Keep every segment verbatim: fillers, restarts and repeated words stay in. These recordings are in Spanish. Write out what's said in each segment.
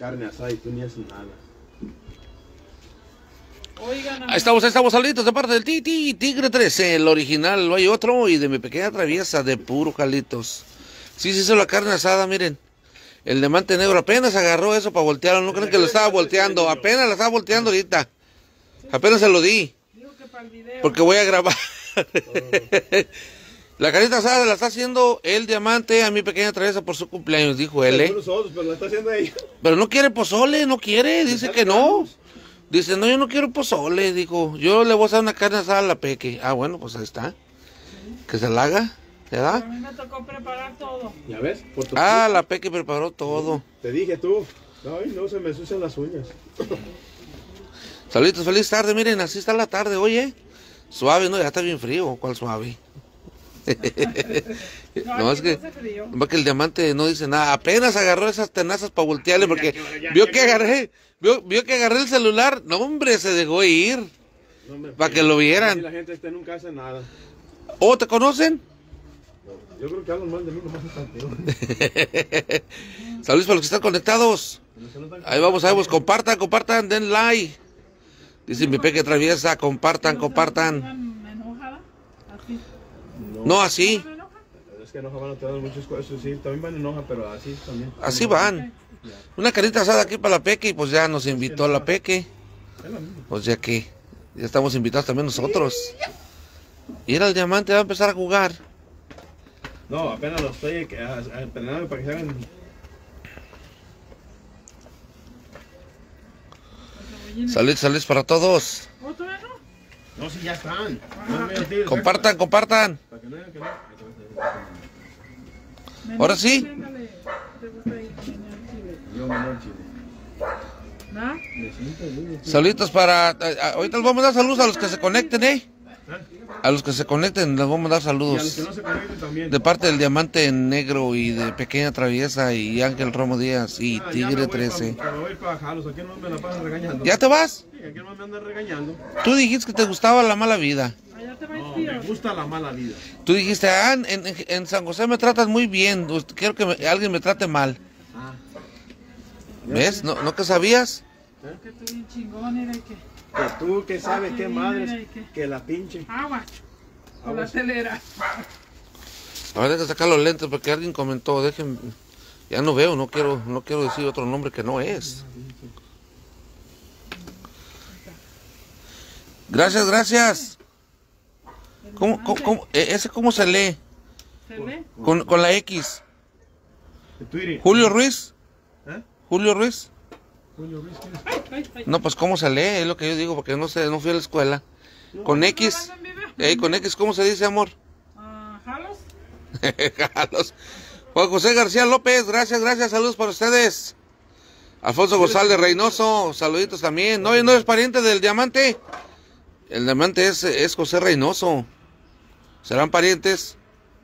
carne asada y tú ni haces nada. Oigan, Ahí estamos, ahí estamos, saluditos de parte del Titi, Tigre trece, el original, no hay otro, y de mi pequeña traviesa de puro Jalitos. Sí, sí, hizo la carne asada, miren. El diamante negro apenas agarró eso para voltearlo, no creen que lo estaba volteando, apenas la estaba volteando ahorita. Apenas se lo di, porque voy a grabar. La carnita asada la está haciendo el diamante a mi pequeña traviesa por su cumpleaños, dijo él, ¿eh? Nosotros, pero la está haciendo ella. Pero no quiere pozole, no quiere, dice que no. Dice, no, yo no quiero pozole, dijo, yo le voy a hacer una carne asada a la Peque. Ah, bueno, pues ahí está. Que se la haga, ¿verdad? a mí me tocó preparar todo. ¿Ya ves? Por tu Ah, la Peque preparó todo. Te dije tú. Ay, no, se me ensucian las uñas. Saluditos, feliz tarde, miren, así está la tarde, oye. Suave, no, ya está bien frío, ¿cuál suave? No, No, aquí es que, no hace frío. no, que el diamante no dice nada, apenas agarró esas tenazas para voltearle porque vio que agarré, vio, vio que agarré el celular, no hombre, se dejó ir, No me- para que lo Y vieran. la gente este nunca hace nada. ¿Oh, te conocen? Yo creo que hablan mal de mí nomás están. Saludos para los que están conectados. Ahí vamos, ahí vamos, compartan, compartan, den like. Dice mi Peque traviesa, compartan, compartan. ¿Me enojada? Así. No, así, ¿Me enoja? Es que enoja van a tener muchas cosas, sí, también van enoja, pero así también. así van. Una carita asada aquí para la Peque y pues ya nos invitó la Peque. Es lo mismo. Pues ya que ya estamos invitados también nosotros. Y era el diamante, va a empezar a jugar. No, apenas lo estoy que- a- a- entrenando para que se hagan. Saludos, saludos para todos. ¿Otro no? No, si ya están. No me tires, Compartan, compartan. para que no digan que no. Ahora sí. Véngale, ¿te gusta ir con el chile? Yo me doy chile. ¿No? Me siento bien. Saluditos para... a- a- ahorita les vamos a dar saludos a los que se conecten, ¿eh? A los que se conecten les vamos a dar Y a los que saludos. no se conecten también. De parte del Diamante Negro y de Pequeña Traviesa y Ángel Romo Díaz y Ah, ya me Tigre voy trece. pa- Me voy para Jalos, aquí no me la pasan regañando. ¿Ya te vas? Sí, aquí no me andan regañando. Tú dijiste que te gustaba la mala vida. Allá te va No, el tío. me gusta la mala vida. Tú dijiste, ah, en, en- en San José me tratan muy bien. Quiero que me- alguien me trate mal. Ah. ¿Ves? ¿No, no que sabías? Que tú bien chingón, mira, y que Que tú que sabes qué Sí, madres, mira, ¿y qué? que la pinche. agua. Con la Aguas. telera. A ver, deja sacar los lentes porque alguien comentó, dejen, ya no veo, no quiero, no quiero decir otro nombre que no es. Gracias, gracias. ¿Cómo, cómo, cómo- eh, ese cómo se lee? ¿Se lee? Con, con la X. De Twitter. Julio Ruiz. ¿Eh? Julio Ruiz. Julio Ruiz, ¿quién es? Ay, ay, ay. No, pues cómo se lee, es lo que yo digo, porque no sé, no fui a la escuela. Con X. Eh, con X, ¿cómo se dice, amor? Ah, ¿jalos? Carlos. Juan José García López, gracias, gracias, saludos para ustedes. Alfonso González Reynoso, saluditos también. No, no es pariente del diamante. El diamante es, es José Reynoso. ¿Serán parientes?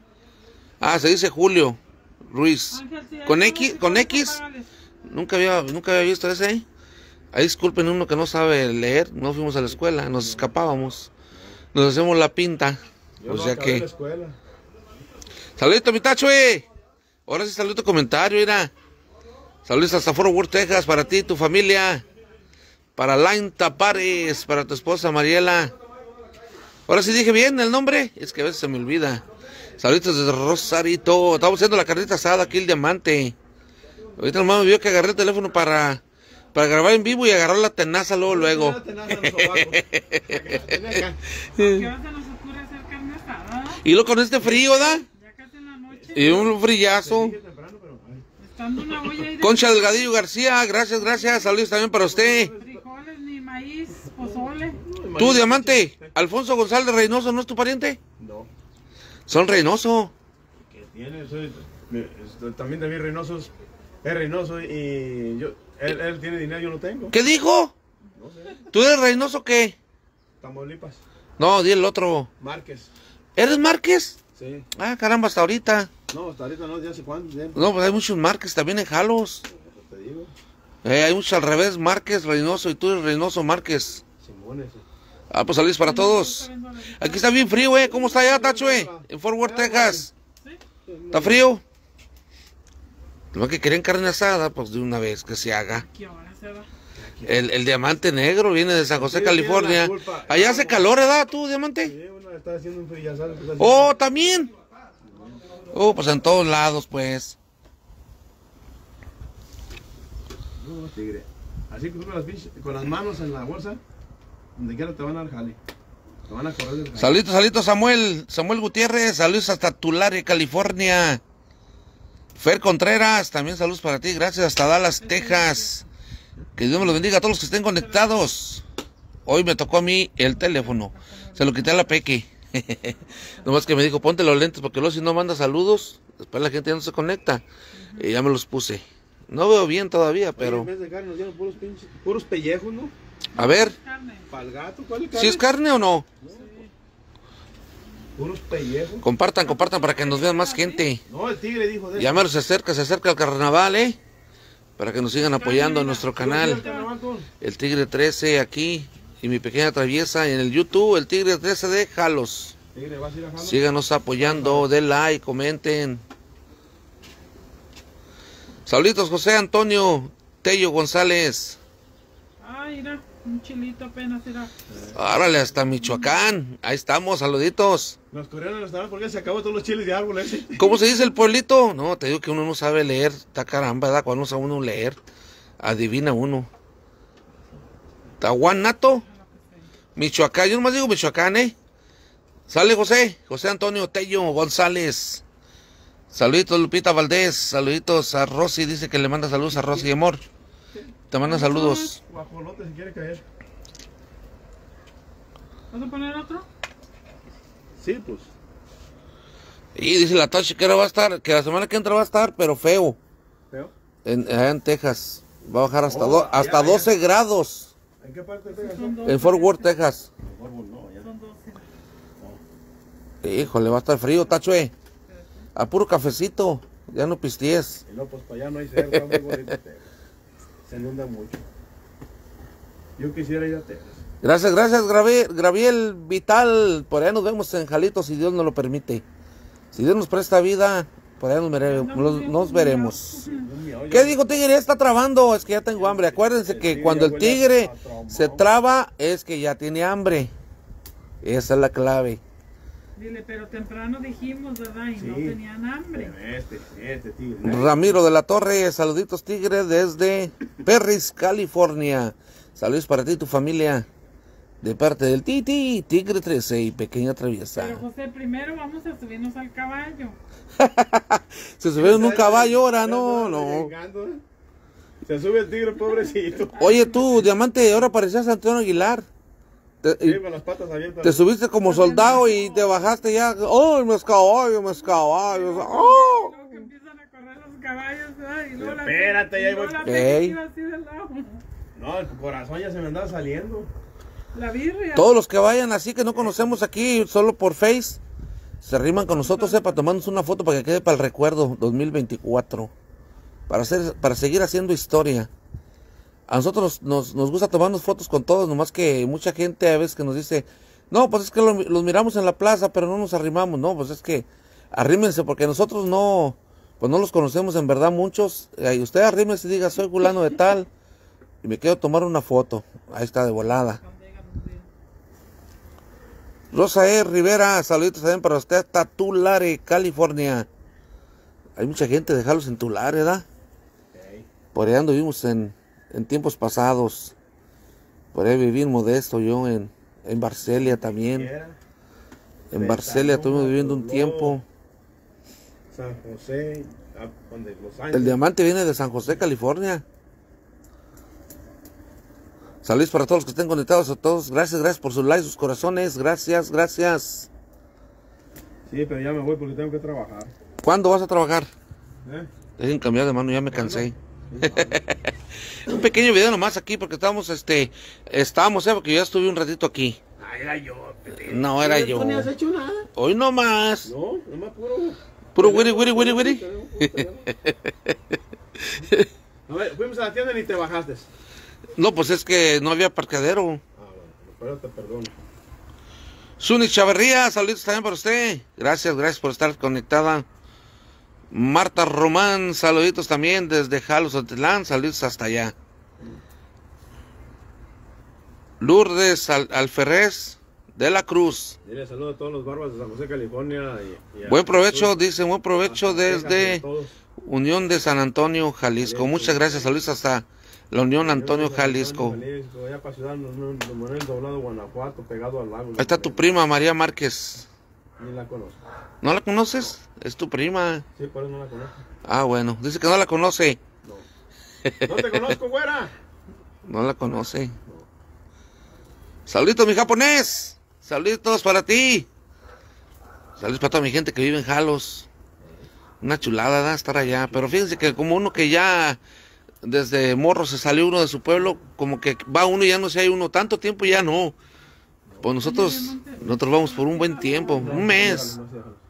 Ah, se dice Julio Ruiz. Ángel, sí, Con ahí X, no, con no, X. págales. Nunca había, nunca había visto ese. Ahí disculpen uno que no sabe leer, no fuimos a la escuela, nos escapábamos. Nos hacemos la pinta. Yo O no sea acabé que... la escuela. Saludito, mi tacho, eh. Ahora sí, saludito comentario, mira. Saludos hasta Fort Worth, Texas, para ti y tu familia. Para Lain Tapares, para tu esposa Mariela. Ahora sí dije bien el nombre, es que a veces se me olvida. Saluditos desde Rosarito. Estamos haciendo la carnita asada aquí, el diamante. Ahorita nomás me vio que agarré el teléfono para, para grabar en vivo y agarrar la tenaza luego, luego. No te nace en los sobacos. Ven acá. ¿Qué hora se nos ocurre hacer carne asada? Y luego con este frío, ¿da? Ya casi en la noche. Y un frillazo. Dije temprano, pero, ay. Estando una olla ahí de Concha Delgadillo García, gracias, gracias. Saludos también para usted. frijoles, ni maíz, pozole. Tú, diamante. Alfonso González Reynoso, ¿no es tu pariente? No. Son Reynoso. Que tiene, soy, me- es- también David Reynoso es, es Reynoso y yo, él, él tiene dinero, yo no tengo. ¿Qué dijo? No sé. ¿Tú eres Reynoso qué? Tamaulipas. No, di el otro. Márquez. ¿Eres Márquez? Sí. Ah, caramba, hasta ahorita. No, hasta ahorita no, ya hace cuánto tiempo. No, pues hay muchos Márquez también en Jalos. Te digo. Eh, hay muchos al revés, Márquez, Reynoso, y tú eres Reynoso, Márquez. Simón ese. Ah, pues saludos para todos. Aquí está bien frío, eh. ¿Cómo está allá, Tacho, eh? En Fort Worth, Texas. ¿Está frío? Lo que quieren carne asada, pues de una vez que se haga. ¿Qué hora se va? El, el diamante negro viene de San José, Sí, California. tiene la culpa. Allá hace calor, ¿verdad tú, diamante? Sí, uno está haciendo un frío, ya sabes, pues, así. Oh, también. Oh, pues en todos lados, pues. No, tigre. Así que tú con las, pinches- con las manos en la bolsa, donde quiera te van a dar jale. Te van a correr del jale. Saluditos, saluditos, Samuel. Samuel Gutiérrez, saludos hasta Tulare, California. Fer Contreras, también saludos para ti. Gracias, hasta Dallas, Texas. Que Dios me los bendiga a todos los que estén conectados. Hoy me tocó a mí el teléfono. Se lo quité a la Peque. Nomás que me dijo, ponte los lentes porque luego si no manda saludos, después la gente ya no se conecta. Y ya me los puse. No veo bien todavía, Oye, pero... en vez de carne nos dieron puros, pinches, puros pellejos, ¿no? A ver, Carne. Para el gato, ¿cuál es carne? ¿si es carne o no? Puros pellejos. Compartan, compartan para que nos vean más gente. No, el tigre dijo de Ya me se acerca, se acerca el carnaval, ¿eh? Para que nos sigan apoyando en nuestro ¿El canal. carnaval, tú? El Tigre trece aquí y mi pequeña traviesa en el YouTube, el Tigre trece de Jalos. Tigre, ¿vas a ir a Jalo? Síganos apoyando, den like, comenten. Saluditos José Antonio Tello González. Ay, mira, un chilito apenas era. Árale, hasta Michoacán. Ahí estamos, saluditos. Nos corrieron en el restaurante porque se acabó todos los chiles de árbol ese. ¿Cómo se dice el pueblito? No, te digo que uno no sabe leer. Está caramba, ¿verdad? Cuando no sabe uno leer, adivina uno. Tahuanato, Michoacán. Yo nomás digo Michoacán, ¿eh? Sale José, José Antonio Tello González. Saluditos Lupita Valdés, saluditos a Rosy, dice que le manda saludos a Rosy Amor. Te manda saludos. Guajolote si quiere caer. ¿Vas a poner otro? Sí, pues. Y dice la Toshi que ahora va a estar, que la semana que entra va a estar, pero feo. ¿Feo? En, allá en Texas. Va a bajar hasta, Oh, do- hasta allá, doce grados. ¿En qué parte de Texas? Son dos. En Fort Worth, Texas. Árbol no, ya. Son doce. Híjole, va a estar frío, Tachue. A puro cafecito. Ya no pisties. Y no, pues para allá no hay cerro, está muy bonito Texas. Se inunda mucho. Yo quisiera ir a Texas. Gracias, gracias, Graviel, Graviel Vital. Por allá nos vemos en Jalito, si Dios nos lo permite. Si Dios nos presta vida, por allá nos, mere- nos- nos veremos. Dios mío, ¿Qué digo, tigre? Ya está trabando, es que ya tengo hambre. Acuérdense que cuando el tigre se traba, es que ya tiene hambre. Esa es la clave. Dile, pero temprano dijimos, ¿verdad? Y no Sí. tenían hambre. Este, este tigre. Ramiro de la Torre, saluditos, tigre, desde Perris, California. Saludos para ti y tu familia. De parte del Titi, Tigre trece y Pequeña Traviesa. Pero José, primero vamos a subirnos al caballo. Se subieron un caballo ahora, no, no. Se sube el tigre, pobrecito. Oye tú, Diamante, ahora parecías Antonio Aguilar. Te, Sí, y con las patas abiertas. te subiste como soldado y te bajaste ya. ¡Oh, mis caballos, mis caballos! ¡Oh! Luego que empiezan a correr los caballos, ¿verdad? Y luego la- Espérate, ya y luego voy. la Ey. iba así de lado. No, el corazón ya se me andaba saliendo. La birria. Todos los que vayan así que no conocemos aquí, solo por Face, se riman con nosotros, eh, para tomarnos una foto para que quede para el recuerdo dos mil veinticuatro. Para, hacer, para seguir haciendo historia. A nosotros nos, nos gusta tomarnos fotos con todos, nomás que mucha gente a veces que nos dice, no, pues es que lo- los miramos en la plaza, pero no nos arrimamos. No, pues es que arrímense, porque nosotros no, pues no los conocemos en verdad muchos. Eh, Y usted arrímense y diga, soy fulano de tal, y me quiero tomar una foto. Ahí está de volada. Rosa E. Rivera, saluditos también para usted hasta Tulare, California. Hay mucha gente de Jalos en Tulare, ¿verdad? Por allá anduvimos en, en tiempos pasados. Por ahí viví en Modesto, yo en, en Barcelia también. En Barcelia estuvimos viviendo un tiempo. San José, a donde Los Ángeles. El diamante viene de San José, California. Saludos para todos los que estén conectados a todos. Gracias, gracias por sus likes, sus corazones. Gracias, gracias. Sí, pero ya me voy porque tengo que trabajar. ¿Cuándo vas a trabajar? ¿Eh? Dejen cambiar de mano, ya me cansé. Un pequeño video nomás aquí porque estábamos, este, estábamos, eh, porque yo ya estuve un ratito aquí. Ah, era yo, Pepe. No, era yo. ¿Tú ni has hecho nada? Hoy nomás. No, nomás puro. Puro wiri, wiri, wiri, wiri. Tenemos, tenemos. A ver, fuimos a la tienda y ni te bajaste. No, pues es que no había parqueadero. Ah, bueno, pero te perdono. Zuni Chavarría, saludos también para usted. Gracias, gracias por estar conectada. Marta Román, saluditos también desde Jalos, Otlán, saluditos hasta allá. Lourdes Al Alferrez de la Cruz. Dile saludo a todos los barbas de San José, California. Y, y Buen provecho, dice, buen provecho desde todos. Unión de San Antonio, Jalisco. Muchas gracias, saludos hasta la Unión Antonio, Jalisco. Jalisco, allá para Ciudad Manuel Doblado, Guanajuato, pegado al lago. Ahí está tu prima María Márquez. Ni la conozco. ¿No la conoces? Es tu prima. Sí, por eso no la conozco. Ah, bueno, dice que no la conoce. No. No te conozco, güera. No la conoce. Saluditos, mi japonés. Saluditos para ti. Saludos para toda mi gente que vive en Jalos. Una chulada da estar allá. Pero fíjense que como uno que ya desde morro se salió uno de su pueblo, como que va uno y ya no se hay uno. Tanto tiempo ya no. Pues nosotros, nosotros vamos por un buen tiempo, un mes.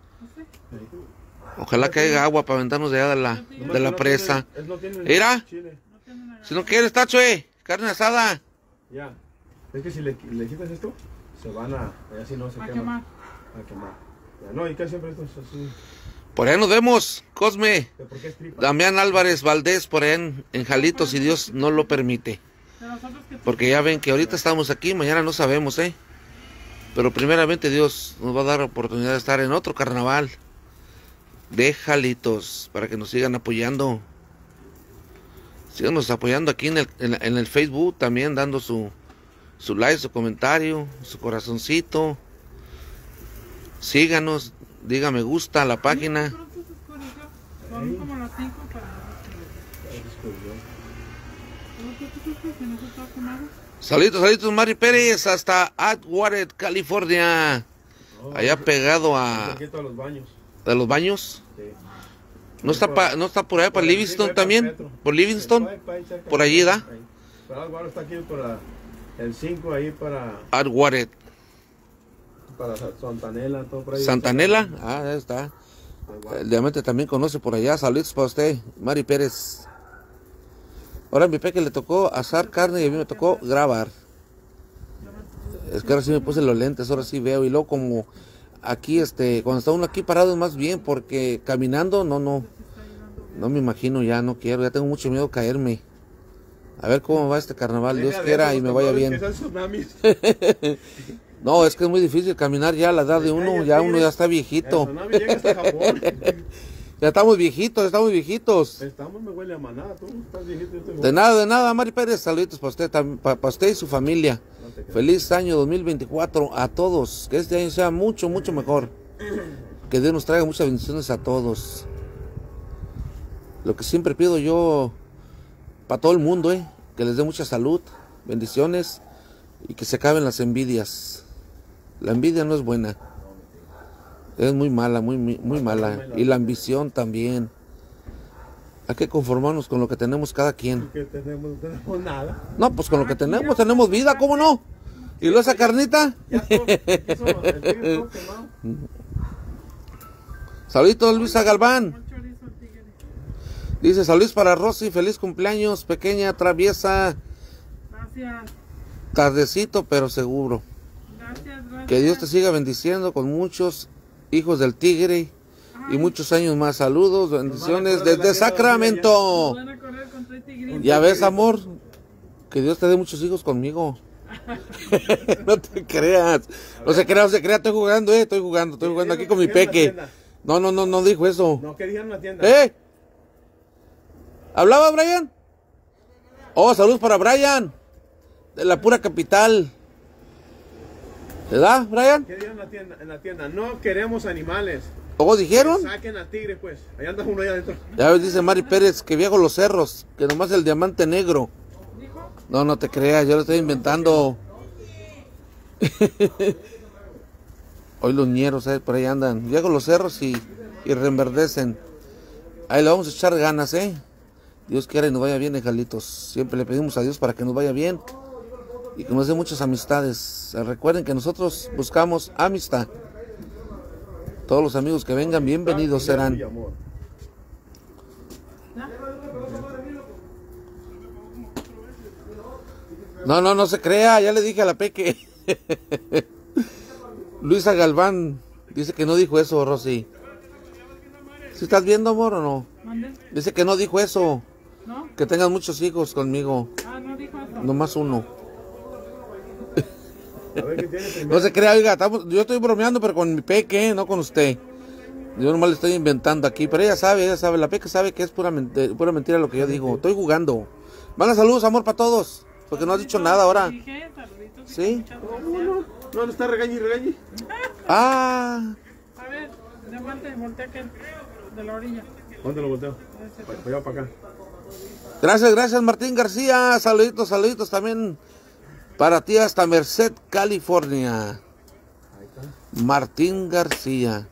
Ojalá que haya agua para aventarnos de allá de la, de la presa. Mira, si no quieres, tacho, eh, carne asada. Ya, es que si le, le quitas esto, se van a, así no se A queman. quemar. A quemar. Ya, no, y casi siempre esto es así. Por allá nos vemos, Cosme. ¿Por qué es tripa? Damián Álvarez Valdés, por allá en, en Jalito, si Dios no lo permite. De nosotros que Porque ya ven que ahorita estamos aquí, mañana no sabemos, eh. Pero primeramente Dios nos va a dar la oportunidad de estar en otro carnaval de Jalitos, para que nos sigan apoyando. Síganos apoyando aquí en el, en, en el Facebook, también dando su, su like, su comentario, su corazoncito. Síganos, diga me gusta a la página. pronto se oscureció. Son como las cinco para no se está quemado. Saludos, saludos, Mari Pérez, hasta Atwater, California. Allá pegado a, Cerquita a los baños. a los baños. Sí. ¿No está, pa, ¿No está por allá para Livingston también? ¿Por Livingston? Por allí, ¿da? Pero Álvaro está aquí para el cinco, ahí para, Atwater. para Santanela, todo por ahí. Santanela, ah, ahí está. El diamante también conoce por allá. Saludos para usted, Mari Pérez. Ahora a mi peque le tocó asar carne y a mí me tocó grabar. Es que ahora sí me puse los lentes, ahora sí veo. Y luego como aquí, este, cuando está uno aquí parado es más bien, porque caminando, no, no. No me imagino ya, no quiero, ya tengo mucho miedo de caerme. A ver cómo va este carnaval, Dios quiera y me vaya bien. No, es que es muy difícil caminar ya a la edad de uno, ya uno ya está viejito. Ya estamos viejitos, estamos viejitos. Estamos, me huele a manada, tú estás viejito. Yo estoy De nada, de nada, Mari Pérez, saluditos para usted, para, para usted y su familia. Feliz año dos mil veinticuatro a todos, que este año sea mucho, mucho mejor. Que Dios nos traiga muchas bendiciones a todos. Lo que siempre pido yo para todo el mundo, eh, que les dé mucha salud, bendiciones y que se acaben las envidias. La envidia no es buena. Es muy mala, muy, muy, muy mala. Y la ambición también. Hay que conformarnos con lo que tenemos cada quien. Que tenemos, no tenemos nada. No, pues con lo que tenemos, tenemos vida, ¿cómo no? ¿Y luego esa carnita? Ya todo, eso, el tigre todo quemado. Saluditos, Luisa Galván. El chorizo, el tigre. Dice, saludos para Rosy, feliz cumpleaños, pequeña, traviesa, Gracias. tardecito, pero seguro. Gracias, gracias. Que Dios te siga bendiciendo con muchos hijos del tigre y muchos años más. Saludos, bendiciones desde Sacramento. Van a correr con tres tigritos. Ya ves, amor, que Dios te dé muchos hijos conmigo. No te creas, no se crea, no se crea, estoy jugando, eh, estoy jugando, estoy jugando aquí con mi peque. No, no, no, no dijo eso. No, que dijeron en la tienda. ¿Eh? ¿Hablaba Brian? Oh, saludos para Brian, de la pura capital. ¿Verdad, Brian? ¿Qué dijeron en la tienda? En la tienda, no queremos animales. ¿O dijeron? Saquen al tigre, pues. Allá anda uno allá adentro. Ya ves, dice Mari Pérez, que viejo los cerros, que nomás el diamante negro. No, no te creas, yo lo estoy inventando. Hoy los ñeros, eh, por ahí andan. Viejo los cerros y, y reenverdecen. Ahí le vamos a echar ganas, eh. Dios quiera y nos vaya bien, Jalitos. Siempre le pedimos a Dios para que nos vaya bien y que nos dé muchas amistades. Recuerden que nosotros buscamos amistad. Todos los amigos que vengan, bienvenidos serán. No, no, no se crea, ya le dije a la Peque. Luisa Galván dice que no dijo eso, Rosy. ¿Sí estás viendo, amor, o no? ¿Mande? Dice que no dijo eso. ¿No? Que tengas muchos hijos conmigo. Ah, no dijo eso. Nomás uno. A ver qué tiene primero. No se crea, oiga, estamos- yo estoy bromeando, pero con mi peque, no con usted. Yo nomás le estoy inventando aquí, pero ella sabe, ella sabe, la peque sabe que es pura, mente- pura mentira lo que yo digo. Estoy jugando. Manda saludos, amor, para todos. Porque no has dicho nada ahora. Dije, saluditos y Sí. muchas No, gracias. no, no, no está regañe y regañe. Ah, A ver, levante, voltea aquel de la orilla. ¿Dónde lo volteo? Ese. Para allá, para acá. gracias, gracias, Martín García. Saluditos, saluditos también para ti hasta Merced, California. Ahí está. Martín García.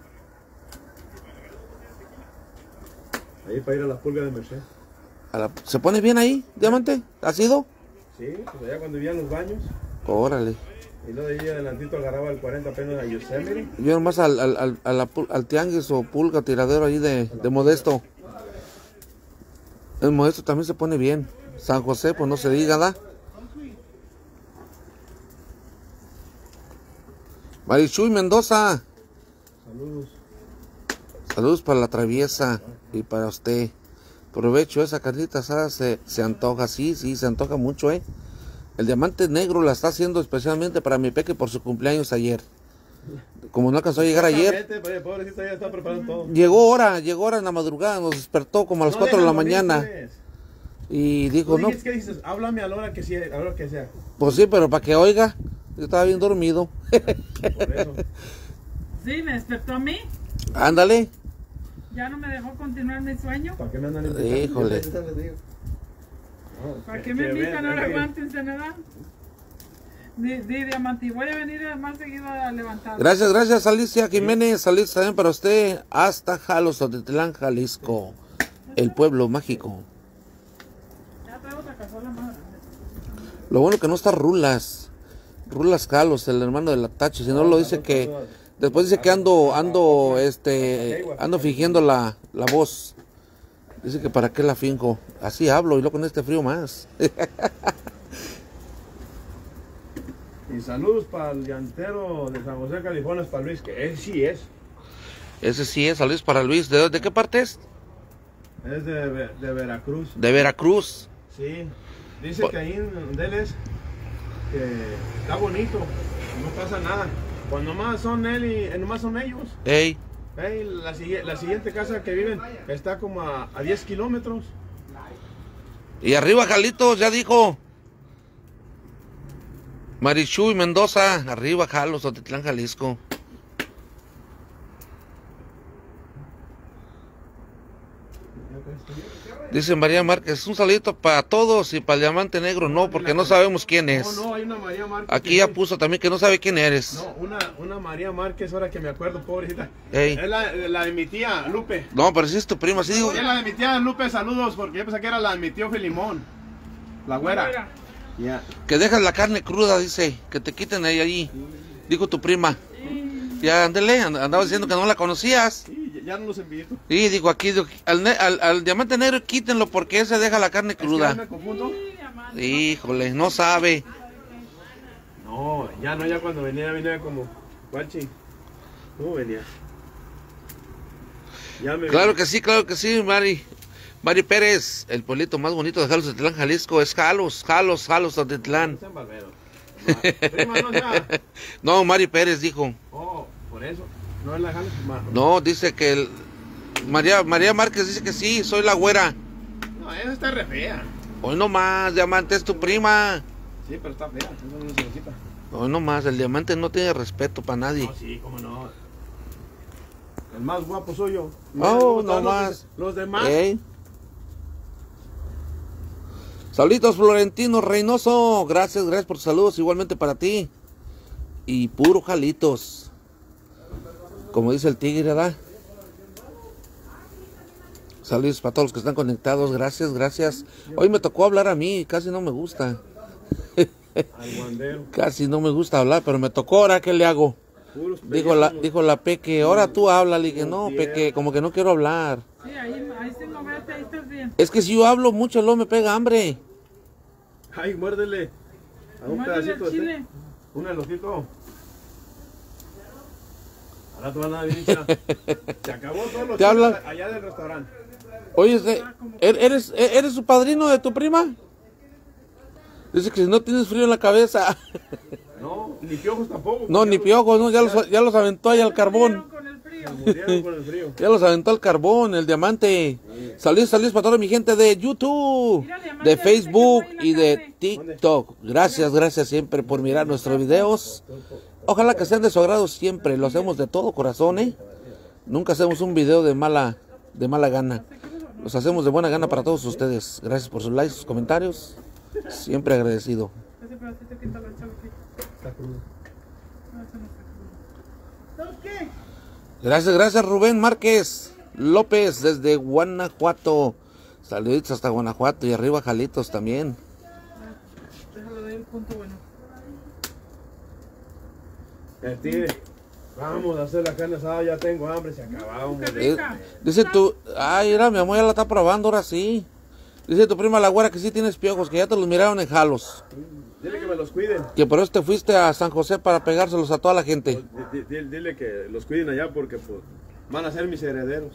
Ahí para ir a la pulga de Merced. A la- ¿Se pone bien ahí, Diamante? ¿Ha sido? Sí, pues allá cuando vivía en los baños. Órale. Y luego de ahí adelantito agarraba el cuarenta apenas a Yosemite. Yo nomás al, al, al, a la pul- al tianguis o pulga tiradero ahí de, de Modesto. El Modesto también se pone bien. San José, pues no se diga, ¿da? Marichuy Mendoza. Saludos. Saludos para la traviesa y para usted. Provecho, esa carnita asada se, se antoja, sí, sí, se antoja mucho, ¿eh? El diamante negro la está haciendo especialmente para mi peque por su cumpleaños ayer. Como no alcanzó a llegar ayer, Exactamente, pues, pobrecita ya está preparando todo. llegó hora, llegó hora en la madrugada, nos despertó como a las No cuatro de la dejan dormir, mañana. pues. Y ¿Tú dijo, no, dices, ¿Qué dices? Háblame a la hora que sea, a la hora que sea. pues sí, pero para que oiga, yo estaba bien dormido. Por eso. Sí, me despertó a mí. Ándale. Ya no me dejó continuar mi sueño. ¿Para qué me andan invitando? Híjole. Yo les digo. No, ¿Para que- qué me que invitan vean, ahora? que- Aguántense, nada. Di, di, Diamante, voy a venir más seguido a levantar. Gracias, gracias Alicia Jiménez, saludos también para usted hasta Jalos, Otitlán, Jalisco, el pueblo mágico. Ya traigo otra cazuela más grande. Lo bueno que no está Rulas, Rulas Jalos, el hermano de la Tacho, si no lo dice que, después dice que ando, ando, este, ando fingiendo la, la voz. Dice que para qué la finjo, así hablo y luego con este frío más. Y saludos para el llantero de San José, California, para Luis, que él sí es. Ese sí es, saludos para Luis, ¿de, de qué parte es? Es de, Ve- de Veracruz. De Veracruz. Sí. Dice Pa- que ahí en donde él es, que está bonito, no pasa nada. Pues nomás son él y eh, nomás son ellos. Ey, Ey, la, sigue- la siguiente casa que viven está como a, a diez kilómetros. y arriba Jalitos, ya dijo. Marichuy Mendoza, arriba Jalos, Otitlán, Jalisco. Dice María Márquez, un saludito para todos y para el diamante negro, no, porque no sabemos quién es. No, no, hay una María Márquez. Aquí que ya sí. puso también que no sabe quién eres. No, una, una María Márquez, ahora que me acuerdo, pobrecita. Ey. Es la, la de mi tía, Lupe. No, pero si es tu prima, sí digo. Es la de mi tía Lupe, saludos, porque yo pensé que era la de mi tío Filimón. La güera. Mira, Ya. Que dejas la carne cruda, dice, que te quiten ahí, allí. Dijo tu prima. Ya, ándele, and- andaba diciendo que no la conocías. Sí, ya no los invito. Y digo aquí, digo, al, ne- al, al diamante negro quítenlo porque ese deja la carne Es que ya cruda. me confundo. sí, Diamante. Híjole, no sabe. No, ya no, ya cuando venía, venía como. Guachi. ¿Cómo venía? Ya me Claro que sí, claro que sí, Mari. Mari Pérez, el pueblito más bonito de Jalos, Otitlán, Jalisco, es Jalos, Jalos, Jalos, Otitlán. No sean barberos. Ma- Prima, no sea. No, Mari Pérez dijo. Oh, por eso. No es la Jales. ma- No, dice que el... María, María Márquez dice que sí, soy la güera. No, esa está re fea. Hoy no más, diamante es tu prima. Sí, pero está fea. Eso no se lo quita. Hoy no más, el diamante no tiene respeto para nadie. No, sí, cómo no. El más guapo soy yo. Oh, Luego no todos los- más. Los demás. Ey. Saluditos Florentino Reynoso, gracias, gracias por tus saludos, igualmente para ti. Y puro jalitos. Como dice el tigre, ¿verdad? Saludos para todos los que están conectados, gracias, gracias. Hoy me tocó hablar a mí, casi no me gusta. Al guandero. Casi no me gusta hablar, pero me tocó, ahora ¿qué le hago? Puros Dijo la, pellejos. dijo la Peque, ahora tú habla, le dije, no, Peque, como que no quiero hablar. Sí, ahí, ahí sí no vete, ahí estás bien. Es que si yo hablo mucho, luego me pega hambre. Ay, muérdele. A un Muérdele el pedacito de chile. este. Un elotito. Ahora tú vas a venir, chino. Se acabó todo lo ¿Te habla? chido allá del restaurante. Oye, este, ¿eres, ¿eres su padrino de tu prima? Dice que si no tienes frío en la cabeza. No, ni piojos tampoco. No, ni piojos, no, ya los, ya los aventó ahí al carbón. Con el frío. Se murieron con el frío. Ya los aventó al carbón, el diamante. Saludos, saludos para toda mi gente de YouTube, de Facebook y de TikTok. Gracias, gracias siempre por mirar nuestros videos. Ojalá que sean de su agrado siempre. Lo hacemos de todo corazón, ¿eh? Nunca hacemos un video de mala, de mala gana. Los hacemos de buena gana para todos ustedes. Gracias por sus likes, sus comentarios. Siempre agradecido. Ese pedacito quítalo, échalo aquí. Está crudo. No, ese no está crudo. ¿Sabes qué? Gracias, gracias Rubén Márquez López desde Guanajuato. Saluditos hasta Guanajuato y arriba Jalitos también. Déjalo de ahí el punto bueno. El tigre. Vamos a hacer la carne asada, ya tengo hambre, se acabó. Eh, dice tú, ay, mira, mi amor ya la está probando ahora sí. Dice tu prima la güera que sí tienes piojos, que ya te los miraron en jalos. Dile que me los cuiden. Que por eso te fuiste a San José para pegárselos a toda la gente. Pues, di- di- dile que los cuiden allá porque pues, van a ser mis herederos.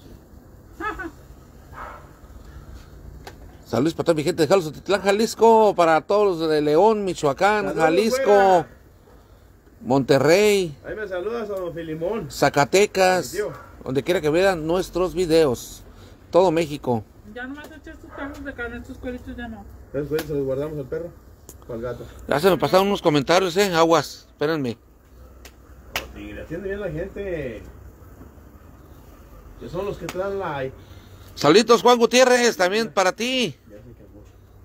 Saludos para toda mi gente de Jalos, Titlán, Jalisco, para todos los de León, Michoacán, Saludos, Jalisco, güera. Monterrey, Ahí me saludas a don Filimón. Zacatecas, Mi tío. donde quiera que vean nuestros videos. Todo México. Ya nomás echas tus tazos de carne, estos cueritos ya no. Entonces, pues, se los guardamos al perro o al gato. Ya se me pasaron unos comentarios, eh, aguas, espérenme. Tigre, atiende bien la gente. Que son los que te dan like. Saluditos Juan Gutiérrez, también para ti. Ya se acabó.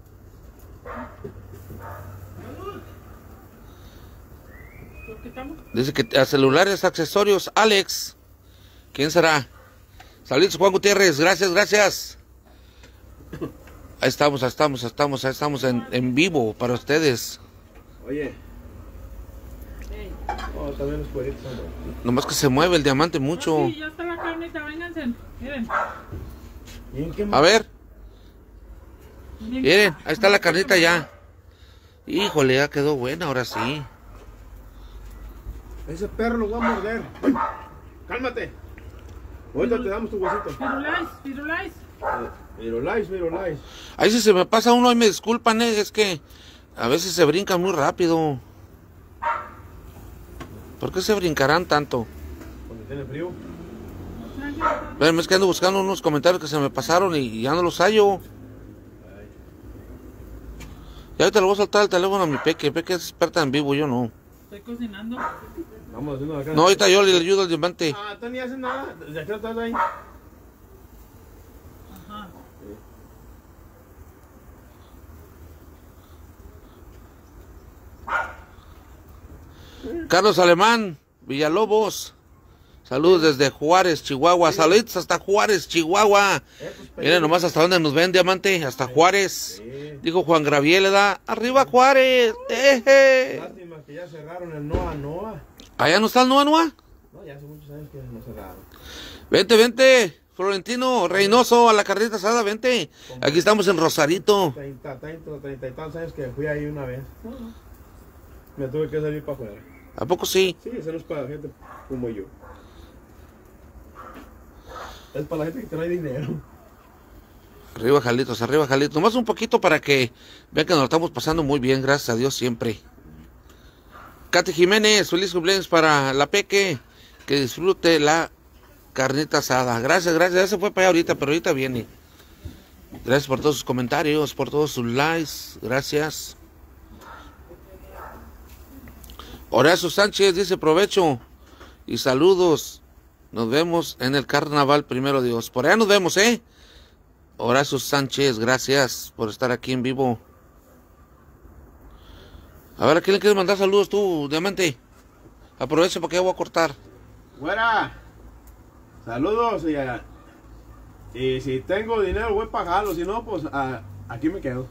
¿Los quitamos? Dice que a celulares, accesorios, Alex. ¿Quién será? Saludos Juan Gutiérrez, gracias, gracias. Ahí estamos, ahí estamos, ahí estamos, ahí estamos en, en vivo para ustedes. Oye. Ey. Oh, también los cueritos. hombre. Nomás que se mueve el diamante mucho. Sí, ya está la carnita, vénganse. Miren. ¿Y en qué A ver, Miren, miren, ahí está la carnita ya. Híjole, ya quedó buena, ahora sí. Ese perro lo va a morder. Ay, cálmate. Ahorita te damos tu huesito. Firulais, firulais. Mirolais, mirolais. Ahí si se me pasa uno, ahí me disculpan, eh, es que a veces se brincan muy rápido. ¿Por qué se brincarán tanto? Cuando tiene frío. Ven, es que ando buscando unos comentarios que se me pasaron y ya no los hallo. Y ahorita le voy a saltar el teléfono a mi Peque. Peque es experta en vivo, yo no. Estoy cocinando. Vamos haciendo la carne. No, ahorita yo le ayudo al diamante. Ah, tú ni haces nada. ¿De qué estás ahí? Ajá. Carlos Alemán, Villalobos. Saludos desde Juárez, Chihuahua. Saludos hasta Juárez, Chihuahua. Miren nomás hasta dónde nos ven, diamante. Hasta Juárez. Sí. Dijo Juan Gravieleda. ¡Arriba Juárez! ¡Eje! Lástima que ya cerraron el Noa Noa. ¿Allá no está el Noa Noa? No, ya hace muchos años que no cerraron. Vente, vente. Florentino Reynoso a la carnita asada, vente. Aquí estamos en Rosarito. treinta, treinta, treinta y tantos años que fui ahí una vez. Me tuve que salir para afuera. ¿A poco sí? Sí, eso no es para gente como yo. Es para la gente que trae dinero. Arriba Jalitos, arriba Jalitos. Nomás un poquito para que vean que nos lo estamos pasando muy bien, gracias a Dios siempre. Katy Jiménez, feliz cumpleaños para la Peque. Que disfrute la carnita asada. Gracias, gracias. Ya se fue para allá ahorita, pero ahorita viene. Gracias por todos sus comentarios, por todos sus likes. Gracias. Horacio Sánchez dice provecho y saludos. Nos vemos en el carnaval, primero Dios. Por allá nos vemos, ¿eh? Horacio Sánchez, gracias por estar aquí en vivo. A ver, ¿a quién le quieres mandar saludos tú, Diamante? Aprovecha porque ya voy a cortar. Güera, saludos y, a- y si tengo dinero voy a pagarlo, si no pues a- aquí me quedo.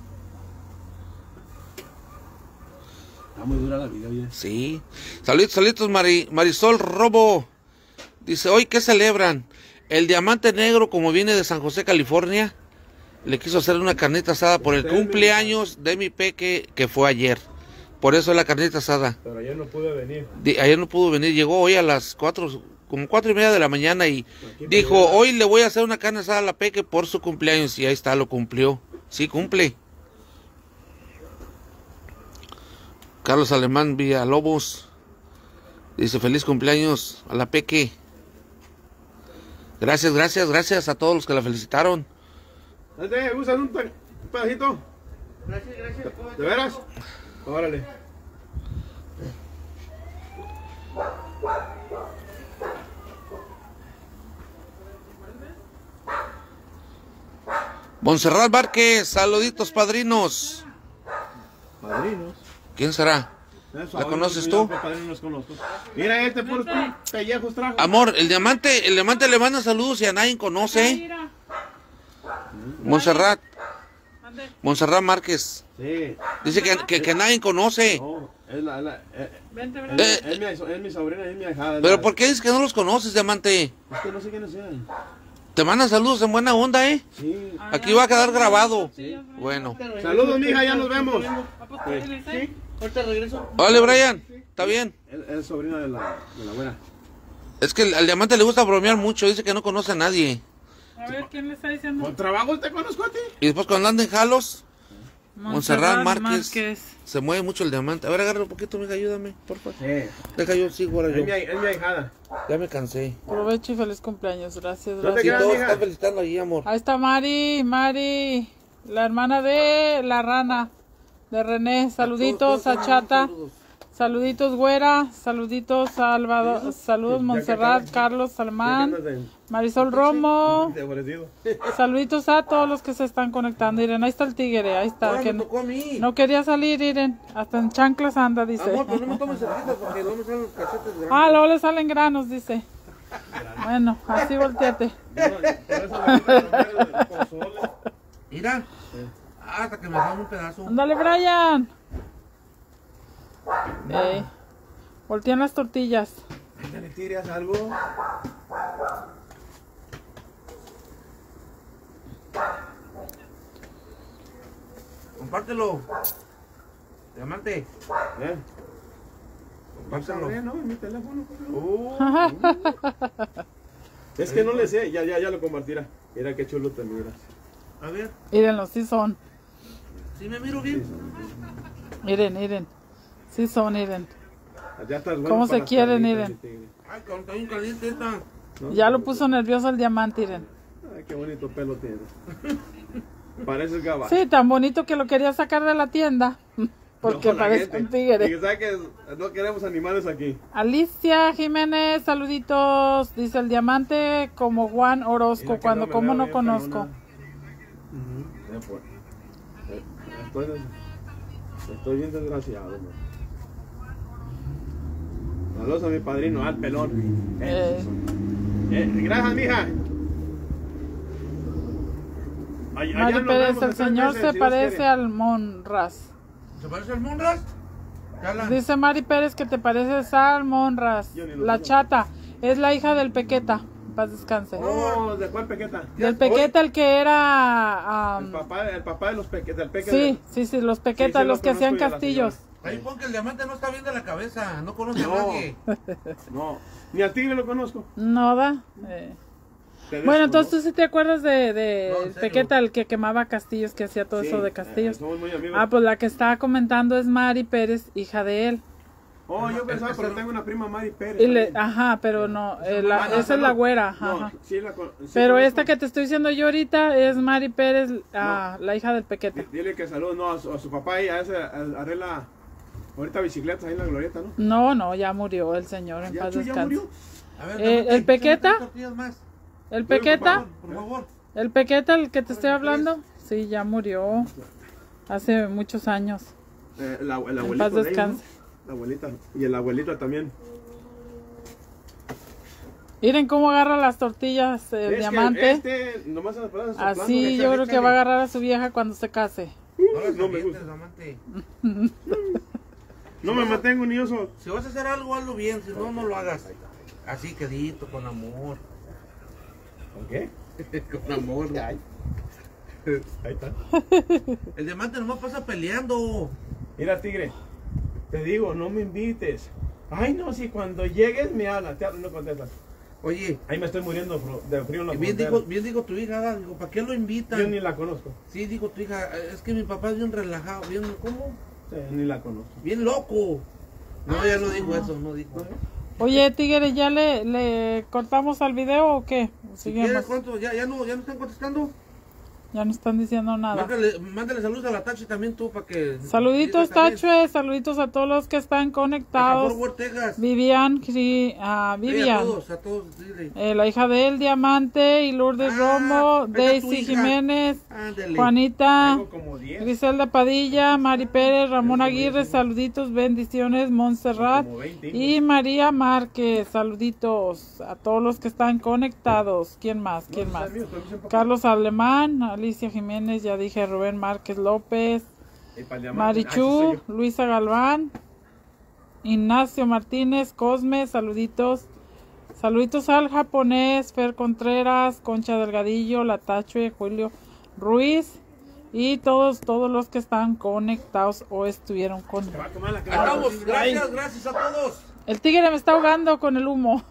Está muy dura la vida, oye. Sí. Saludos, saludos, Mari- Marisol Robo. Dice, hoy, ¿qué celebran? El diamante negro, como viene de San José, California, le quiso hacer una carnita asada por el cumpleaños de mi Peque, que fue ayer. Por eso es la carnita asada. Pero ayer no pude venir. Di- Ayer no pudo venir, llegó hoy a las cuatro, como cuatro y media de la mañana y dijo, hoy le voy a hacer una carne asada a la Peque por su cumpleaños. Y ahí está, lo cumplió. Sí, cumple. Carlos Alemán Villalobos dice, feliz cumpleaños a la Peque. Gracias, gracias, gracias a todos los que la felicitaron. ¿Te gustan un pedacito? Gracias, gracias. ¿De veras? Órale. Montserrat Márquez, saluditos padrinos. Padrinos. ¿Quién será? Eso, ¿La ahora conoces yo, tú? Padrinos los conozco. Mira, este puros pellejos trajo. Amor, el diamante, el diamante le manda saludos y a nadie conoce. Mira. Montserrat, Mande. Montserrat Márquez. Sí. Dice que, que, que nadie conoce. No, es la, la, eh, Vente, es, Brian. Eh, es mi, es mi sobrina, es mi ahijada. es Pero la- ¿por qué dices que no los conoces, diamante? Es que no sé quiénes sean. Te mandan saludos en buena onda, ¿eh? Sí. Aquí va a quedar grabado. Sí. Bueno. Saludos, mija, ya nos vemos. Ah, pues, tú diles, ¿eh? Sí, ahorita regreso. Vale, Brian, está bien. Es, es sobrina de la, de la abuela. Es que al al diamante le gusta bromear mucho, dice que no conoce a nadie. A ver, ¿quién le está diciendo? ¿Con trabajo te conozco a ti? Y después cuando anda en jalos, Montserrat Márquez. Márquez. se mueve mucho el diamante. A ver, agarra un poquito, mija, ayúdame, por favor. Sí. Deja yo, sigo ahora Es yo. mi, es mi ahijada. Ya me cansé. Aprovecho y feliz cumpleaños. Gracias, No te gracias. Sí, creas, todos mija. están felicitando ahí, amor. Ahí está Mari, Mari, la hermana de la rana, de René. Saluditos a Chata, saluditos Güera, saluditos Salvador, saludos Montserrat, Carlos Salmán, Marisol Romo. Te ofrecido. Saluditos a todos los que se están conectando. Miren, ahí está el tigre, ahí está. Ahora Que me no, tocó a mí. no quería salir, miren, hasta en chanclas anda, dice. Amor, pero no me tomes cerquitas porque no me salen los cachetes grandes. Ah, luego le salen granos, dice. Bueno, así volteate. Por eso me quita comer el pozole. Mira. Hasta que me dan un pedazo. Ándale, Brian. Ey, voltean las tortillas. Ándale, tire, haz algo. Compártelo. Diamante. ¿Eh? Compártelo. Sabré, ¿no? En mi teléfono. Uh, Es que no le sé, ya, ya, ya lo compartirá. Mira qué chulo te miras. a ver, Mírenlo, sí son. ¿sí me miro bien? Miren, miren. Sí son, miren. Ya estás bueno ¿Cómo para se las quieren, carnitas, miren? mi tigre. Ay, con está bien caliente esta. ¿No? Ya lo puso nervioso el diamante, miren. Ay, qué bonito pelo tienes. Pareces gabacho. Sí, tan bonito que lo quería sacar de la tienda. Porque No, la parece gente. un tigre. Y que sabe que no queremos animales aquí. Alicia Jiménez, saluditos. Dice el diamante como Juan Orozco. Mira que Cuando me como veo no bien conozco. pelona. Ya fue. Eh, Estoy, des- estoy bien desgraciado, man. Saludos a mi padrino, al pelón. Eh, Eh, gracias, mija. Ay- allá Mari nos Pérez, vemos el en tres señor meses, se si Dios parece quiere. al Monras. ¿Se parece al Monras? Ya la- Dice Mari Pérez que te pareces al Monras. Yo ni lo La sé. chata. Es la hija del Pequeta. Paz descanse. Oh, ¿de cuál pequeta? Del Pequeta, el que era. El am, papá, el papá de los pequetas, del peque. sí, sí, sí, los Pequetas, Sí, sí, los lo que hacían conozco y a la castillos. Ahí pon que el diamante no está bien de la cabeza, no conoce No. a nadie. No, ni al tigre lo conozco. No da. Eh. Te Bueno, desconozco. entonces tú sí te acuerdas de, de No, en el serio. Pequeta, el que quemaba castillos, que hacía todo Sí, eso de eh, castillos. somos muy amigos. Ah, pues la que estaba comentando es Mari Pérez, hija de él. Oh, yo pensaba, Ese pero no- tengo una prima Mari Pérez. Y le, también. ajá, pero no, eh, la- Ah, no, esa es la no. güera. Ajá, No, ajá. sí la con- sí Pero conozco. esta que te estoy diciendo yo ahorita es Mari Pérez, ah, la hija del Pequeta. D- Dile que saludos, no, a su, a su papá y a ese a- arregla ahorita bicicletas ahí en la glorieta, ¿no? No, no, ya murió el señor, en ¿Ya, paz Chu, ya descanse. murió? A ver, Eh, diamante, ¿el Pequeta? échame tres tortillas más, El Pero, Pequeta, por favor. el Pequeta, el que te estoy hablando, sí, ya murió hace muchos años. Eh, la, el En abuelito paz de ellos, descanse. ¿no? La abuelita. Y el abuelito también. Miren cómo agarra las tortillas el Es que diamante. este, nomás se las pasan soplando, Así échale, yo creo que échale. va a agarrar a su vieja cuando se case. No las No me avientes, gusta. diamante. No me mantengo ni oso. Si vas a hacer algo, hazlo bien, si no, no lo hagas. Así quedito, con amor. ¿Con qué? Con amor. Ahí está. El diamante nomás pasa peleando. Mira, tigre, te digo, no me invites. Ay, no, si cuando llegues me hablas, te hablo y no contestas. Oye, Ahí me estoy muriendo fro- de frío en la bien frontera. dijo, bien dijo tu hija, ¿verdad? Digo, ¿para qué lo invitan? Yo ni la conozco. Sí, dijo tu hija, es que mi papá es bien relajado, bien, ¿cómo? Sí, ni la conozco. Bien loco. No, ya no dijo eso, no dijo. Oye, Tigre, ¿ya le, le cortamos al video o qué? Si quieres, Seguimos. ¿cuánto? ¿Ya, ya, no, ¿Ya no están contestando? Ya no están diciendo nada. Mándale, mándale saludos a la Tachi también tú, para que... Saluditos, Tachue, saluditos a todos los que están conectados. Por Texas. Vivian, sí, ah, Sí, a Vivian, todos, a todos, dile. eh, la hija de él, Diamante, y Lourdes Ah, Romo, ahí está tu Daisy hija. Jiménez, Ándale. Juanita, Tengo como diez. Griselda Padilla, Mari Pérez, Ramón Aguirre, saluditos, bendiciones, Montserrat Como veinte. y María Márquez, saluditos a todos los que están conectados. ¿Quién más? ¿Quién No, más? está mío, está bien, papá. Carlos Alemán, Alicia Jiménez, ya dije, Rubén Márquez López, Y para el diamante. Marichu, Ah, sí soy Luisa Galván, Ignacio Martínez, Cosme, saluditos. Saluditos al japonés, Fer Contreras, Concha Delgadillo, La Tachue, Julio Ruiz y todos, todos los que están conectados o estuvieron con. yo. Te va a tomar la Ahí cara. estamos, gracias, gracias a todos. El tigre me está ahogando con el humo.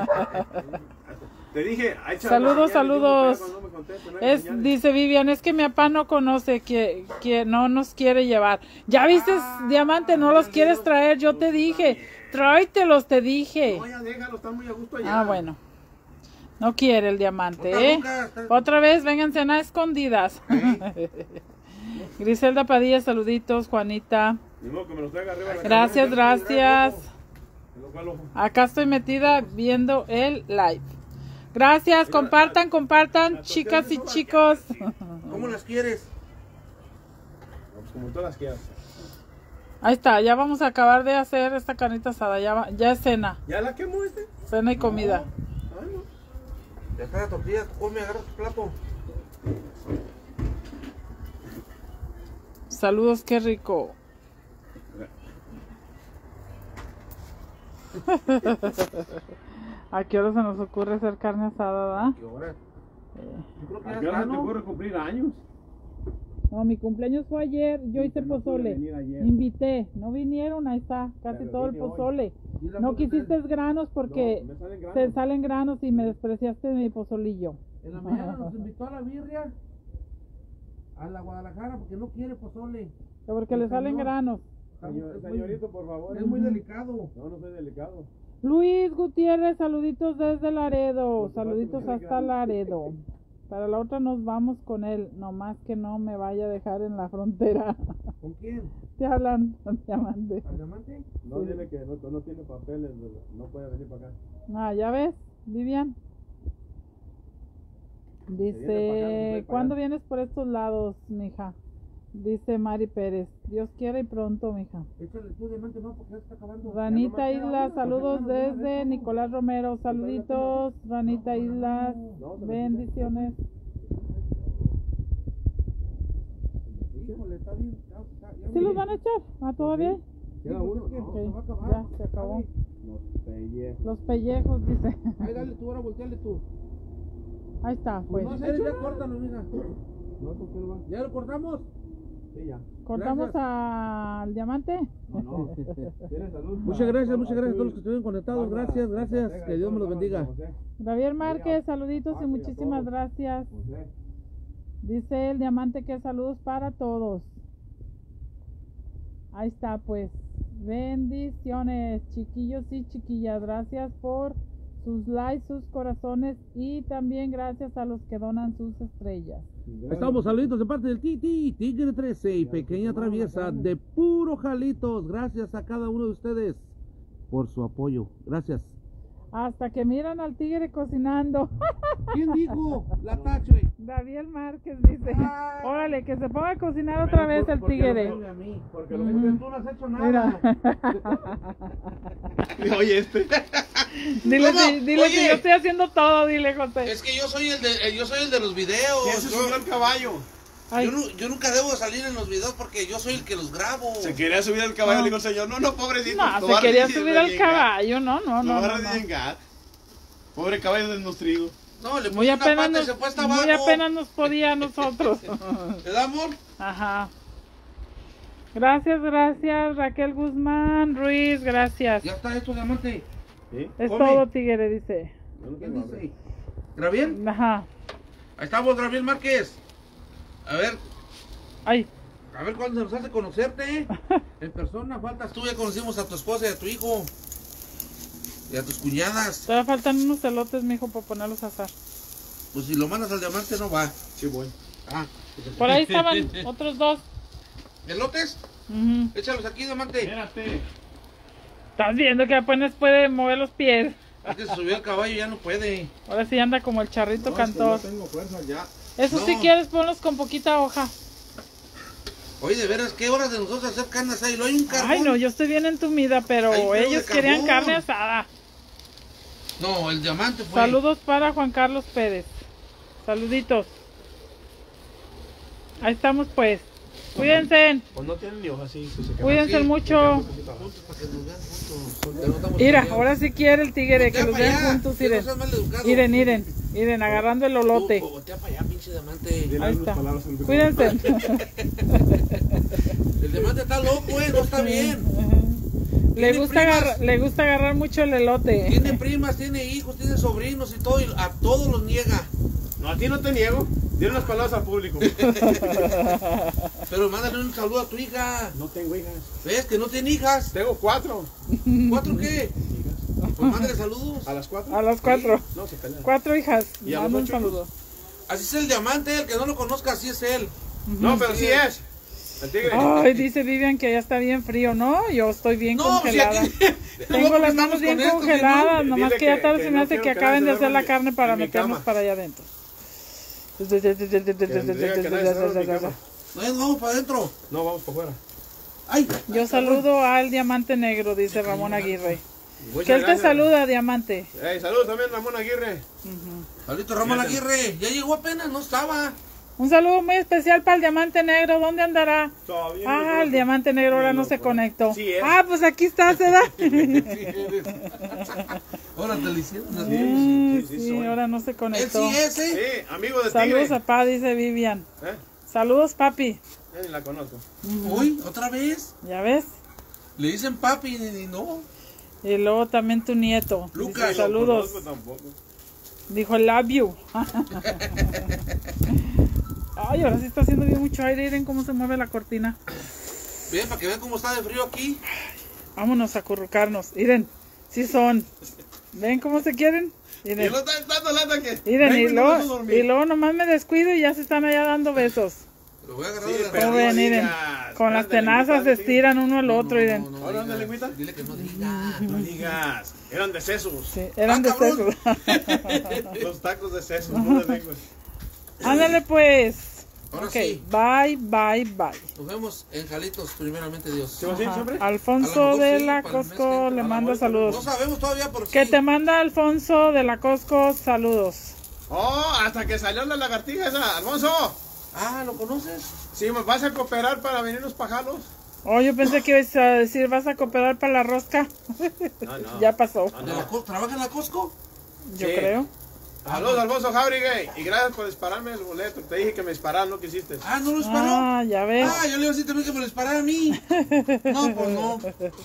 Te dije, ahí echa Saludos, las señales, saludos. digo, pero no me contesta, no hay Es, señales. dice Vivian, es que mi papá no conoce, que, que no nos quiere llevar. Ya viste, Diamante, no los quieres traer, yo te dije, tráetelos, te dije. No, ya déjalo, está muy a gusto allá. Ah, bueno. No quiere el Diamante, Otra ¿eh? boca, está- Otra vez, vénganse a escondidas. Griselda Padilla, saluditos, Juanita. Ni modo que me los traiga arriba de la Gracias, camioneta, gracias. me lo cuelo. Acá estoy metida viendo el live. Gracias, compartan, compartan, chicas y chicos. ¿Cómo las quieres? Pues como todas las quieras. Ahí está, ya vamos a acabar de hacer esta carnita asada, ya, va- ya es cena, ¿Ya la quemó este? cena y comida. Ah, no. Ya está la tortilla, come, agarra tu plato. Saludos, qué rico. ¿A qué hora se nos ocurre hacer carne asada, verdad? ¿Qué hora? Yo creo que ¿A ya qué hora está, se te ¿no? ocurre cumplir años? No, mi cumpleaños fue ayer, yo Sí, hice pero no pude pozole. venir ayer. Invité, no vinieron, ahí está, casi Pero todo el vine hoy. pozole. Y la No cosa quisiste es- granos porque No, me salen granos. te salen granos y me despreciaste mi pozolillo. En la mañana nos invitó a la birria a la Guadalajara porque no quiere pozole. Que porque le salen Señor. granos. Señor- Es muy- señorito, por favor. Es muy delicado. No, no soy delicado. Luis Gutiérrez, saluditos desde Laredo, Por supuesto, saluditos me hasta Laredo. Para la otra nos vamos con él, nomás que no me vaya a dejar en la frontera. ¿Con quién? Te hablan, Diamante. ¿Al diamante? No, dile que no, no tiene papeles, no puede venir para acá. Ah, ya ves, Vivian. viene para acá, no Dice, puede ¿cuándo pagar. vienes por estos lados, mija? Dice Mari Pérez, Dios quiera y pronto, mija. Échale tú diamante más porque ya está acabando. Ranita Ya nomás queda Islas, uno, saludos porque ya no viene desde eso. Nicolás Romero, saluditos, Ranita Islas, No, se me bendiciones. Híjole, está bien. está- está- ya ¿Sí me- los van a echar? ¿Ah, todavía? Queda pues uno, es que no. se va a Ok, acabar. ya, se acabó. Dale. Los pellejos. Los pellejos, dice. Ahí dale tú, ahora volteale tú. Ahí está, pues. No sé, ya córtalo, mija. No, ¿por qué no va? ¿Ya lo cortamos? Sí, ya. ¿Cortamos Gracias. al diamante? No, no. ¿Tienes salud? Muchas gracias, muchas gracias a todos los que estuvieron conectados. Gracias, gracias. Que Dios me los bendiga. Javier Márquez, saluditos y muchísimas gracias. Dice el diamante que saludos para todos. Ahí está, pues. Bendiciones, chiquillos y chiquillas. Gracias por sus likes, sus corazones y también gracias a los que donan sus estrellas. Estamos saluditos de parte del Titi, Tigre trece y Pequeña Traviesa de puro Jalitos. Gracias a cada uno de ustedes por su apoyo. Gracias. Hasta que miran al tigre cocinando. ¿Quién dijo? La Tachue. David Márquez dice, órale, que se ponga a cocinar otra vez el tigre. A mí, Porque porque lo tú no has hecho nada. Mira. Oye, este. Dile, ¿Cómo? si- dile Oye. que yo estoy haciendo todo, dile, José. Es que yo soy el de, eh, yo soy el de los videos. ¿Quién se Yo, subió al caballo? Ay, yo nu- yo nunca debo salir en los videos porque yo soy el que los grabo. Se quería subir al caballo, No. le digo el señor, no, no, pobrecito. no, lo se va a quería reñir, subir al reñingar, caballo, no, no, Lo no. va a no, no. reñingar. Pobre caballo de nutrido. No, le Muy puse una apenas, pata y nos, se fue hasta muy abajo. apenas nos podía a nosotros. ¿Te da amor? Ajá. Gracias, gracias, Raquel Guzmán Ruiz, gracias. Ya está esto, diamante. ¿Sí? Es come. todo, tigre, dice. Yo no ¿Quién tengo hambre. dice? ¿Graviel? Ajá. Ahí estamos, Graviel Márquez. A ver, Ay, a ver cuándo se nos hace conocerte. En persona, faltas tú, ya conocimos a tu esposa y a tu hijo. Y a tus cuñadas. todavía faltan unos elotes, mijo, para ponerlos a asar. Pues si lo mandas al diamante no va. Sí, voy. Ah, Por ahí estaban otros dos. ¿elotes? Ujú. Échalos aquí, diamante. Espérate. Estás viendo que apenas puede mover los pies. Es que se subió el caballo y ya no puede. Ahora sí anda como el charrito No, cantor. es que no tengo fuerza ya. Eso No. si quieres ponlos con poquita hoja. Oye, de veras, ¿qué horas de nosotros hacer carne asada? Y lo hay un carbón. Ay, no, yo estoy bien entumida, pero Ay, pero ellos de querían carbón. carne asada. No, el diamante fue. Saludos para Juan Carlos Pérez. Saluditos. Ahí estamos pues. Cuídense. Pues no tienen ni hojas así. Pues se quedan Cuídense Sí, mucho. Juntos para que nos vean juntos. Ya no estamos Mira, peleados. ahora sí quiere el tigre que Voltea los para vean allá, juntos, que no miren. seas maleducado. Miren, miren, miren, agarrando el olote. Tú, voltea para allá, pinche diamante. Dile Ahí unas está. palabras al Cuídense. El diamante está loco, eh, no está bien. Le Tiene gusta, primas. agarrar, le gusta agarrar mucho el elote. Tiene primas, tiene hijos, tiene sobrinos y todo, y a todos los niega. No, a ti no te niego. Dile unas palabras al público. Pero mándale un saludo a tu hija. No tengo hijas. ¿Ves que no tiene hijas? Tengo cuatro. ¿Cuatro qué? Pues mándale saludos. ¿A las cuatro? A las cuatro. No, se pelean. Cuatro hijas. ¿Y a Mando un los ocho saludo. Así es el diamante, el que no lo conozca, así es él. No, pero sí es. El tigre. Ay, dice Vivian que ya está bien frío, ¿no? Yo estoy bien No, pues congelada. aquí. Tengo No, las estamos manos bien con esto, congeladas, Dile nomás que- que ya tarde que se me no hace quiero que que acaben de nadie hacer la duerma carne para en mi meternos cama. para allá adentro. Que diga que nadie se duerme en mi cama. No, ya nos vamos para adentro. No, vamos para afuera. Ay, Yo saludo al Diamante Negro, dice Ramón Aguirre. Muchas Que él te gracias. saluda, Diamante. Hey, saludos también, Ramón Aguirre. Ahorita Ramón Aguirre, ya llegó apenas, no estaba. Un saludo muy especial para el Diamante Negro. ¿Dónde andará? Todavía no Ah, conozco. el Diamante Negro ahora Ni no lo se conozco. conectó. Sí es. Ah, pues aquí está, ¿se da? Ahora te lo hicieron. Mm, sí, sí, Sí, soy. ahora no se Él conectó. sí es, ¿eh? Sí, amigo de Saludos tigre. a Pa, dice Vivian. ¿Eh? Saludos, papi. Eh, la conozco. Uy, otra vez. ¿Ya ves? Le dicen papi y no. Y luego también tu nieto. Lucas. Dice, saludos. No conozco tampoco. Dijo, love you. Ay, ahora sí está haciendo bien mucho aire. Miren cómo se mueve la cortina. Bien, para que vean cómo está de frío aquí. Vámonos a acurrucarnos. Miren, sí son. ¿Ven cómo se quieren? Y Miren, no está dando lata que. miren y, Vengo y no me puedo luego, dormir. y luego nomás me descuido y ya se están allá dando besos. Lo voy a agarrar Sí, de la pero ¿Cómo no ven? Miren, digas. con las Ándale, tenazas se invita, estiran uno al otro. No, Miren. no, no, ¿Ahora diga. dónde le invita? Dile que no diga. No digas. Eran de sesos. Sí, eran Ah, de cabrón. sesos. Los tacos de sesos, no de lengua. Ándale pues. Ahora Ok, sí. bye, bye, bye. Nos vemos en Jalitos, primeramente Dios. ¿Se va así Ajá. siempre? A Alfonso lo mejor de sí, la para el mes que Cosco entra. le A la manda vuelta. No saludos. sabemos todavía, pero Que sí. te manda Alfonso de la Cosco saludos. Oh, hasta que salió la lagartija esa. Alfonso, Ah, ¿lo conoces? si me vas a cooperar para venirnos pajalos. Oh, yo pensé que ibas a decir, ¿vas a cooperar para la rosca? No, no. Ya pasó, No, ¿De no. la Co- ¿Trabaja en la Costco? yo Sí. creo. Saludos, Alfonso Jauregui. Y gracias por dispararme el boleto. Te dije que me dispararas, no quisiste. Ah, ¿no lo disparó? Ah, ya ves. Ah, yo le iba a decir también que me lo disparara a mí. No, pues no.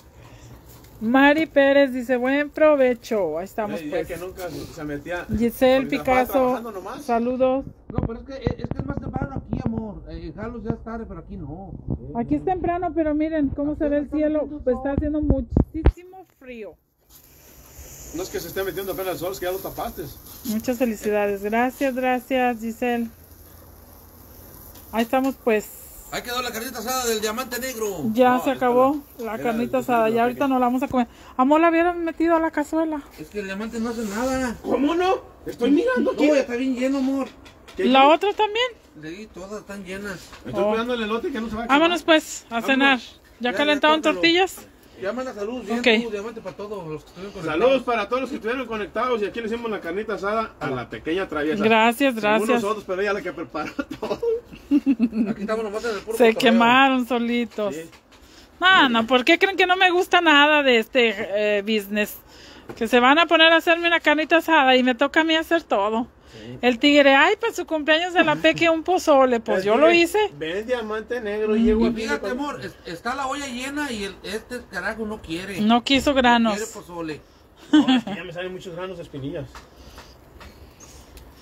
Mari Pérez dice, buen provecho. Ahí estamos Le dije pues. que nunca se metía. Giselle porque estaba Picasso, trabajando nomás. saludos. No, pero es que es, que es más temprano aquí, amor. Eh, Jalos ya es tarde, pero aquí no. Aquí es temprano, pero miren cómo se ve el cielo. Pues está haciendo muchísimo frío. No es que se esté metiendo apenas el sol, es que ya lo tapaste. Muchas felicidades. Gracias, gracias, Giselle. Ahí estamos pues. Ahí quedó la carnita asada del diamante negro. Ya No, se esta acabó no. la Era carnita el- asada. el- Ya ahorita no la vamos a comer. Amor, la hubieran metido a la cazuela. Es que el diamante no hace nada. ¿Cómo no? Estoy mirando No, aquí. ya está bien lleno, amor. ¿Qué? La otra también. Le di, todas están llenas. Estoy Oh. cuidando el elote que no se va a quemar. Vámonos pues a Vámonos. cenar. ¿Ya Ya, calentaron ya, córtalo. tortillas? Ya manda saludos, bien, Ok. tú, diamante para todos los que estuvieron conectados. Saludos para todos los que estuvieron conectados y aquí le hicimos la carnita asada a la pequeña traviesa. Gracias, Según gracias. nosotros, pero ella la que preparó todo. Aquí estamos nomás en el puro Se cotorreo. quemaron solitos. Sí. No, no, ¿por qué creen que no me gusta nada de este eh, business? Que se van a poner a hacerme una carnita asada y me toca a mí hacer todo. El tigre, ay, para su cumpleaños de la Peque un pozole, pues El yo lo tigre, hice. Ven diamante negro y llego Y aquí. fíjate, amor, es- está la olla llena y el, este carajo no quiere. No quiso Quiere granos. pozole. No, es que ya me salen muchos granos de espinillas.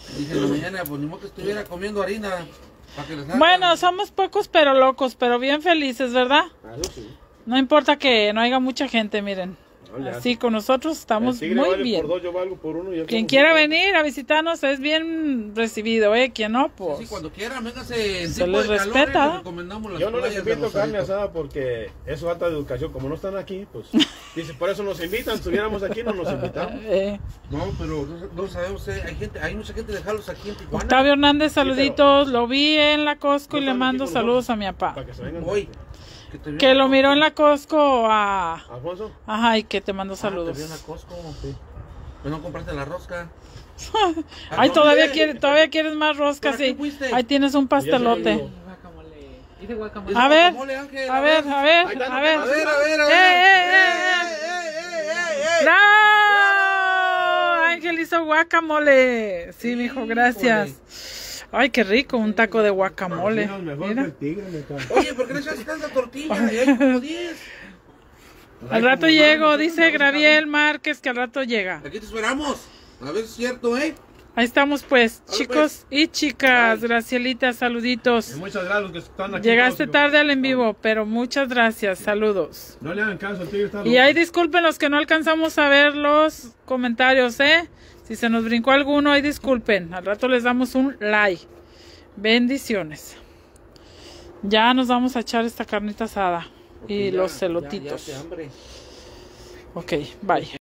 Dije en la mañana, pues ni modo que estuviera comiendo harina. Para que les haga. Bueno, somos pocos pero locos, pero bien felices, ¿verdad? Eso sí. No importa que no haya mucha gente, miren. No le Así con nosotros estamos El tigre muy vale bien. por dos, yo valgo por uno. y ya Quien somos quiera dos. venir a visitarnos es bien recibido, ¿eh? Quien no, pues. Sí, cuando quieran, véngase en Se tiempo les de calor, respeta. eh, les recomendamos las Yo no les playas de invito carne Rosarito. asada porque es falta de educación. Como no están aquí, pues dice, por eso nos invitan. Si estuviéramos aquí, no nos invitamos. Eh, No, pero no, no sabemos, eh, hay gente, hay mucha gente de Jalos aquí en Tijuana. Octavio Hernández, saluditos. Lo vi en la Costco No y le están mando aquí con saludos nosotros. a mi papá. Para que se vengan. Hoy. Que, te Que lo miró en la Costco a... Alfonso. Ajá, y que te mando Saludos. saludos. Ah, te vi en la Costco. Sí. Pero no compraste la rosca. Ay, ¿A todavía dónde? quieres, todavía quieres más rosca, ¿Para qué sí. fuiste? Ahí tienes un pastelote. Guacamole. Hice guacamole. A ver, Guacamole, Ángel, a ver, a ver, Ahí está, a ver. a A ver, a ver, a ¡Eh, ver. eh, eh, ¡Eh, eh, eh, eh! ¡Bravo! Ángel hizo guacamole. Sí, mijo, gracias. Ay, qué rico, un taco de guacamole. Mira, mejor Mira. que el tigre, me cae. Oye, ¿por qué le echas tanta tortilla? Y hay como diez. Al rato llego, dice Graviel Márquez que al rato llega. Aquí te esperamos. A ver si es cierto, ¿eh? Ahí estamos pues, Hola, chicos y chicas. Gracielita, saluditos. Y muchas gracias a los que están aquí. Llegaste todos. tarde al en vivo, pero muchas gracias, saludos. No le hagan caso, el tigre está Y loco. ahí disculpen los que no alcanzamos a ver los comentarios, ¿eh? Si se nos brincó alguno, ahí disculpen. Al rato les damos un like. Bendiciones. Ya nos vamos a echar esta carnita asada y Ya, los ya, celotitos. ya, qué hambre. Ok, bye.